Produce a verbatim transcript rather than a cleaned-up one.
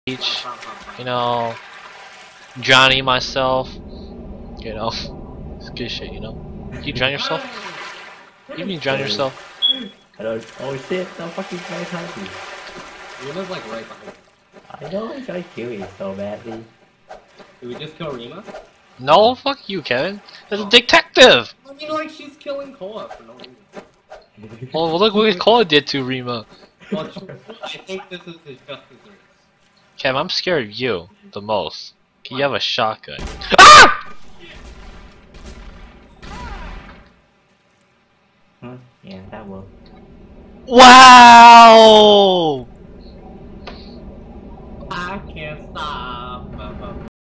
beach, you know, drowning myself, you know, it's good shit, you know. You drown yourself? You mean drown yourself? I don't. Oh shit! No fucking guy behind me. Rima's like right behind. I know he's trying to kill me so badly. Did we just kill Rima? No, fuck you, Kevin. There's a Oh. detective! I mean, like, she's killing Koa for no reason. Well, look what Cole did to Rima. Well, I think this is his just desserts. Kev, I'm scared of you the most. You have a shotgun. Ah! Huh? Yeah, that will. Wow!